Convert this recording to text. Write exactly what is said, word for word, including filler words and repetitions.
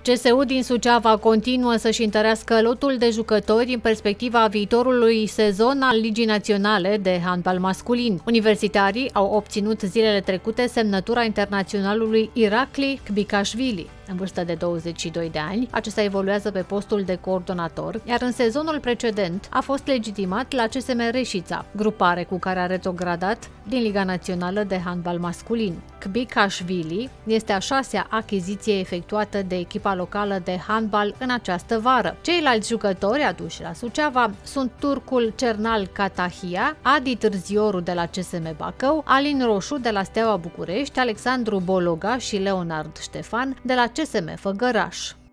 C S U din Suceava continuă să-și întărească lotul de jucători în perspectiva viitorului sezon al Ligii Naționale de handbal masculin. Universitarii au obținut zilele trecute semnătura internaționalului Irakli Kbikașvili. În vârstă de douăzeci și doi de ani, acesta evoluează pe postul de coordonator, iar în sezonul precedent a fost legitimat la C S M Reșița, grupare cu care a retrogradat din Liga Națională de handbal masculin. Kbikașvili este a șasea achiziție efectuată de echipa locală de handbal în această vară. Ceilalți jucători aduși la Suceava sunt turcul Cernal Katahia, Adi Târzioru de la C S M Bacău, Alin Roșu de la Steaua București, Alexandru Bologa și Leonard Ștefan de la C S M Făgăraș.